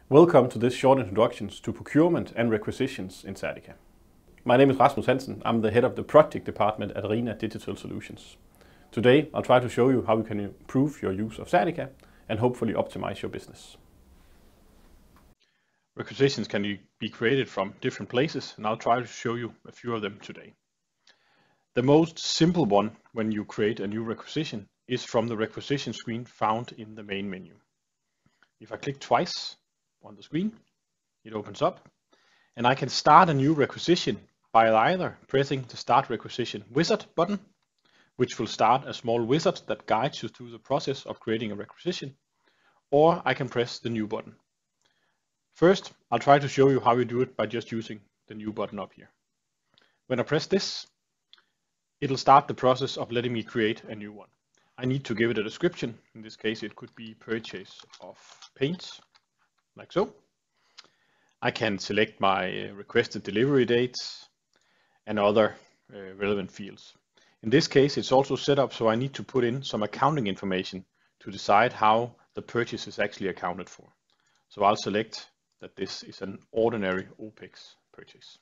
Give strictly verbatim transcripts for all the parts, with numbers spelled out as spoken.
Welcome to this short introduction to procurement and requisitions in SERTICA. My name is Rasmus Hansen. I'm the head of the project department at Arena Digital Solutions. Today I'll try to show you how you can improve your use of SERTICA and hopefully optimize your business. Requisitions can be created from different places, and I'll try to show you a few of them today. The most simple one when you create a new requisition is from the requisition screen found in the main menu. If I click twice on the screen, it opens up, and I can start a new requisition by either pressing the Start Requisition Wizard button, which will start a small wizard that guides you through the process of creating a requisition, or I can press the New button. First, I'll try to show you how you do it by just using the New button up here. When I press this, it'll start the process of letting me create a new one. I need to give it a description. In this case, it could be purchase of paints, like so. I can select my requested delivery dates and other uh, relevant fields. In this case, it's also set up so I need to put in some accounting information to decide how the purchase is actually accounted for. So I'll select that this is an ordinary OPEX purchase.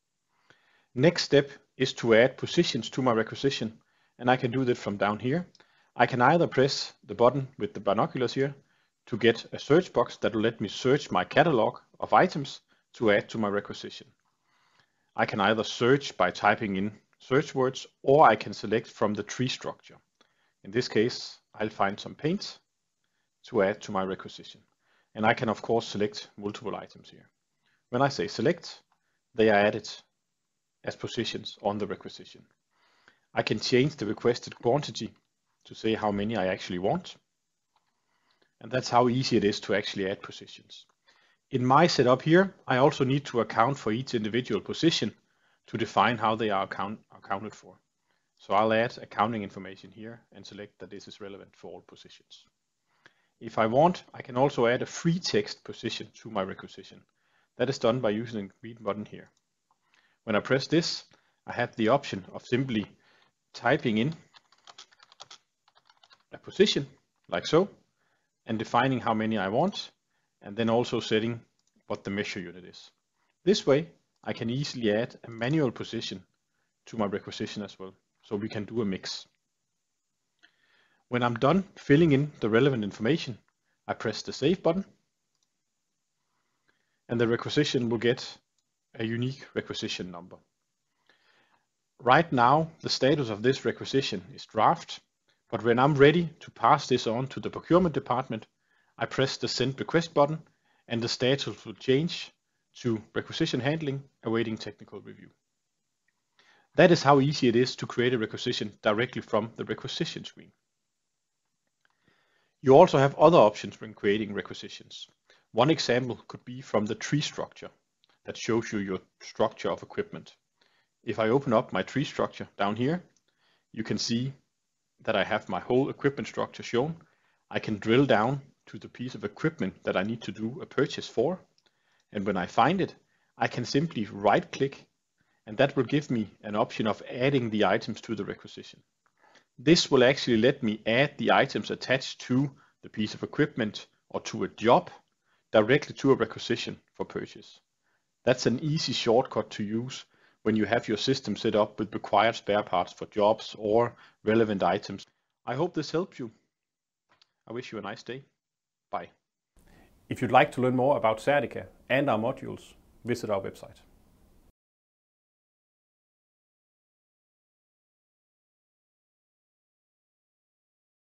Next step is to add positions to my requisition, and I can do that from down here. I can either press the button with the binoculars here to get a search box that will let me search my catalog of items to add to my requisition. I can either search by typing in search words, or I can select from the tree structure. In this case, I'll find some paints to add to my requisition. And I can of course select multiple items here. When I say select, they are added as positions on the requisition. I can change the requested quantity to say how many I actually want. And that's how easy it is to actually add positions. In my setup here, I also need to account for each individual position to define how they are account accounted for. So I'll add accounting information here and select that this is relevant for all positions. If I want, I can also add a free text position to my requisition. That is done by using the green button here. When I press this, I have the option of simply typing in a position, like so, and defining how many I want, and then also setting what the measure unit is. This way, I can easily add a manual position to my requisition as well, so we can do a mix. When I'm done filling in the relevant information, I press the Save button, and the requisition will get a unique requisition number. Right now, the status of this requisition is draft, but when I'm ready to pass this on to the procurement department, I press the Send Request button, and the status will change to requisition handling, awaiting technical review. That is how easy it is to create a requisition directly from the requisition screen. You also have other options when creating requisitions. One example could be from the tree structure that shows you your structure of equipment. If I open up my tree structure down here, you can see that I have my whole equipment structure shown. I can drill down to the piece of equipment that I need to do a purchase for. And when I find it, I can simply right click, and that will give me an option of adding the items to the requisition. This will actually let me add the items attached to the piece of equipment or to a job directly to a requisition for purchase. That's an easy shortcut to use when you have your system set up with required spare parts for jobs or relevant items. I hope this helps you. I wish you a nice day. Bye. If you'd like to learn more about SERTICA and our modules, visit our website.